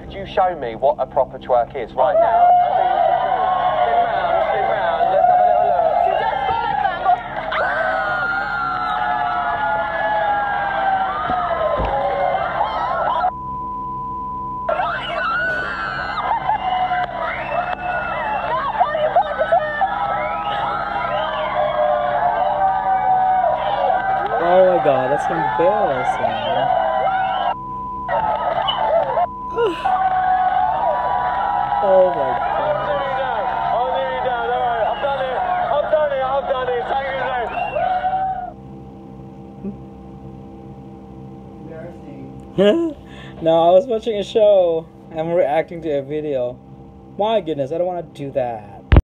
could you show me what a proper twerk is right now? Spin round, let's have a little look. She just got a tangle. Oh my god, that's embarrassing. Oh my god. I'm nearly down, alright, I've done it, take it easy. No, I was watching a show and reacting to a video. My goodness, I don't want to do that.